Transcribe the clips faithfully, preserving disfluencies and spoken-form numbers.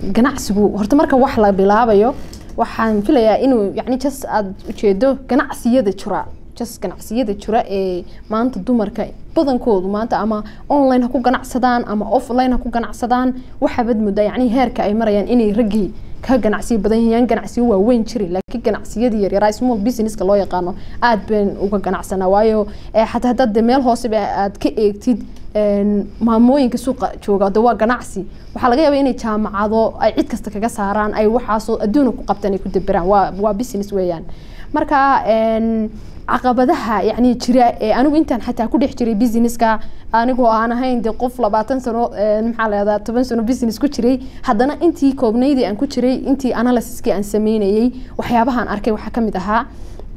ganacsigu horta marka wax la bilaabayo waxaan filayaa inuu yani just aad ujeedo ganacsiyada jira just ganacsiyada jira ee maanta dumarka badankoodu maanta ama online ha ku ganacsadaan ama offline ha ku ganacsadaan waxa bad muddo yani heerka ay marayaan inay ragii ka ganacsiyo badan yihiin ganacsiyo waaweyn jiray laakiin ganacsiyada yar yar small business ka loo yaqaano aad baan uga ganacsana waayo xataa hadda meel hoose aad ka eegtid maamooyinka suuqa jooga waa ganacsi waxa laga yaabaa inay jaamacado ay cid kasta kaga saaraan ay waxaas adduunka ku qabtaan ay ku dabiraan waa waa business weeyaan marka een caqabadaha yani jira ee anigu intaan xataa ku dhex jiray businesska anigu aan ahayn de qof labaatan sano maxaa la yiraahdaa toban sano business ku jiray haddana intii koobnaydii aan ku jiray intii analysis-kii aan sameynayay waxyaabahan arkay waxa kamid ahaa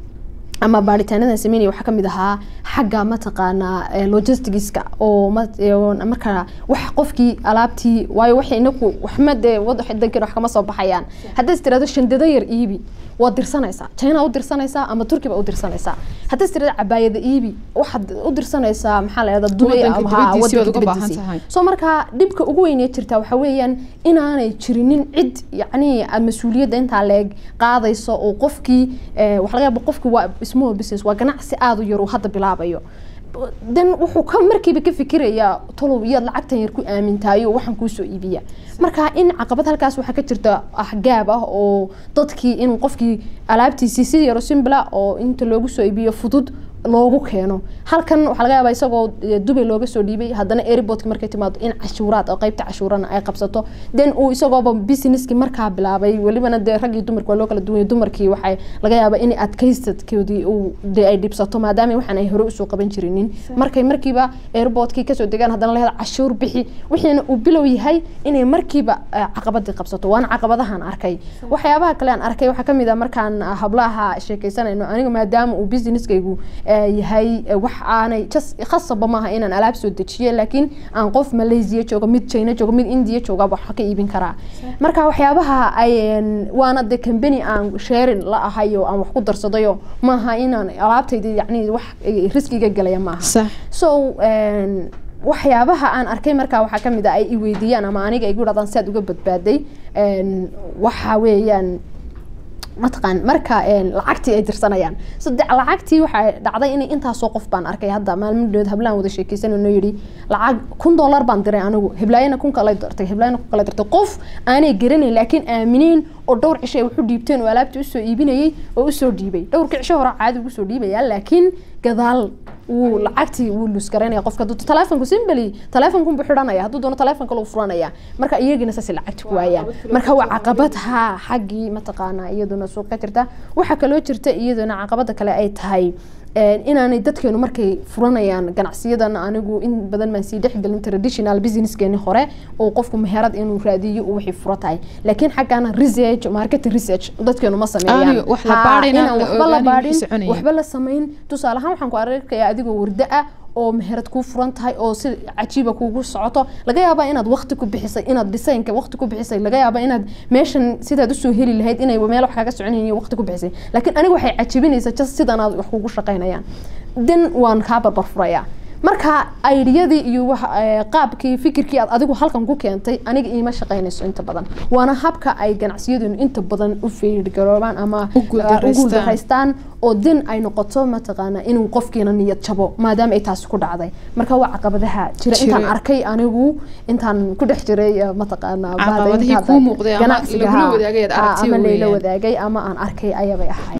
ama baaritaanada sameynay waxa kamid ahaa xagga ma taqaana logisticska oo marka wax qofkii alaabtii waayo waxa inagu waxmade wadankan wax kama soo baxayaan hadda istirado shandada yar iibi waa dirsanaysa China u dirsanaysa ama Turkiga u dirsanaysa hadda istirado cabaayada iibi waxa u dirsanaysa maxaa la yiraahdaa Dubai ama wadanka soo marka dibka ugu weyn ee jirta waxa weeyaan inaanay jirinin cid yani mas'uuliyadda inta leeg qaadayso oo qofkii waxa laga yaabaa qofkii waa small business waa ganacsi aad u yar oo hadda bilaabayo dan wuxuu ka markiiba ka fikiraya tolobiyad lacagtan yar ku aamintaayo waxaan ku soo iibiya marka in caqabad halkaas waxa ka jirta ahgaab ah oo dadkii in qofkii alaabtiisa si yar oo simple oo inta loogu soo iibiyo fudud loogu keeno halkan waxa laga yaabaa isagoo Dubai looga soo dhiibay hadana airport markay timaado in cashuuraad oo qaybta cashuurana ay qabsato dan uu isagoo businesski markaa bilaabay walibana de rag iyo dumarku loo kala duwan dumarkii waxay laga yaabaa in adkaysadkoodii uu de ay dibsato maadaama waxaan ay hore u soo qaban jirinin markay markiiba airportkii ka soo degaan hadana la hada cashuur bixi wixina uu bilow yahay inay markiiba caqabad qabsato waan caqabadahan arkay waxyaabaha kale aan arkay waxa kamid ah markaan hablaha sheekaysanayno aniga maadaama uu businesskaygu yahay wax aanay just khasab ma aha inaan alaab soo dejiyo laakiin aan qof Malaysia jooga mid China jooga mid India jooga wax ka iibin kara marka waxyaabaha ay waana de company aan sharing la ahayo aan wax ku darsadayo ma aha inaan alaabtayda yani wax riskiga galaya ma aha so waxyaabaha aan arkay marka waxa kamid ah ay i weydiiyaan ama aniga ay gudadaan si aad uga badbaaday waxa weeyaan mataqaan marka lacagtii ay dirsanayaan saddex lacagtii waxa dhacday in inta soo qof baan arkay hadda maalmood hablaan wada sheekaysanayno yiri lacag kun dollar baan diray anigu heblaayana kun kala dirtay heblaayana kun kala dirtay qof aanay garanay laakiin aaminiin oo dhowr cishay wuxuu dhiibteen oo alaabtii u soo iibinayay oo u soo dhiibay dhowr cisho hore caadi ugu soo dhiibaya laakiin gadaal uu lacagtii uu lus garanay qofka dad telefoonku simply telefoonku buu xiranaya haduu doono telefoonka loo furanaya marka iyagina saasi lacagti ku waayaan marka waa caqabad ha xaqi ma taqaana iyaduna suuqa jirta waxa kale oo jirta iyaduna caqabada kale ay tahay inaanay dadkeenu markay furanayaan ganacsiyadan anigu in badan ma sii dhexgalin traditional business keeni hore oo qofku meherad inuu raadiyo oo wixii furatay laakiin xaqana research market research dadkeenu ma sameeyaan wax la baarina waxba la sameyn tusaalahan waxaan ku arkayaa adigoo warda ah oo meherad ku furan tahay oo si cajiiba kuugu socoto laga yaabaa inaad waqti ku bixisay inaad designka waqti ku bixisay laga yaabaa inaad meeshan sidaad u soo heli lahayd inay meel wax kaga soconayeen waqti ku bixisay laakiin aniga waxay cajibinaysaa just sidan aad wax kugu shaqeynayaan dan waan ka barbar furaya marka ideyadii iyo wax qaabkii fikirkii aad adigu halkan ku keentay aniga iima shaqeynayso inta badan waana habka ay ganacsiyadu inta badan u feergaroobaan ama ugu daraystaan oo din ay noqoto ma taqaana inuu qofkiina niyad jabo maadaama ay taas ku dhacday marka waa caqabadaha jira intaan arkay anigu intaan ku dhex jiray ma taqaana baadayda ku muuqday ama la wadaagay ama la wadaagay ama aan arkay ayabay ahay